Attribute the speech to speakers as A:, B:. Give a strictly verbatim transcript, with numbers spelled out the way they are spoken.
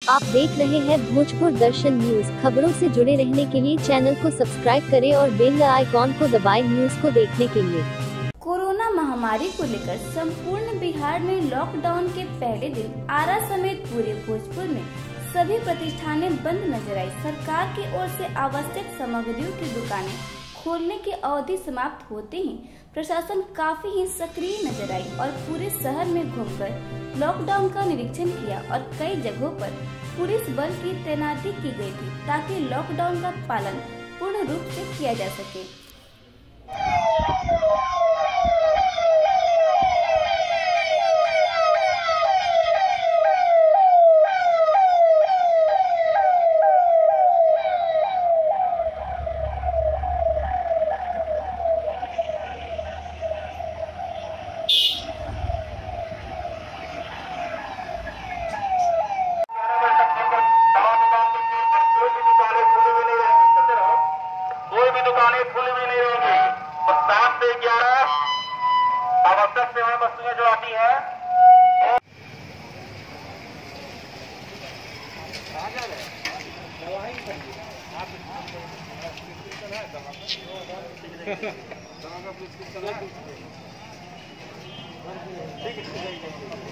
A: आप देख रहे हैं भोजपुर दर्शन न्यूज। खबरों से जुड़े रहने के लिए चैनल को सब्सक्राइब करें और बेल आइकॉन को दबाएं न्यूज को देखने के लिए।
B: कोरोना महामारी को लेकर संपूर्ण बिहार में लॉकडाउन के पहले दिन आरा समेत पूरे भोजपुर में सभी प्रतिष्ठानें बंद नजर आई। सरकार की ओर से आवश्यक सामग्रियों की दुकानें खोलने की अवधि समाप्त होते ही प्रशासन काफी ही सक्रिय नजर आई और पूरे शहर में घूमकर लॉकडाउन का निरीक्षण किया और कई जगहों पर पुलिस बल की तैनाती की गई थी ताकि लॉकडाउन का पालन पूर्ण रूप से किया जा सके।
C: आवश्यक सेवाएं वस्तुएं जो आती है ठीक है।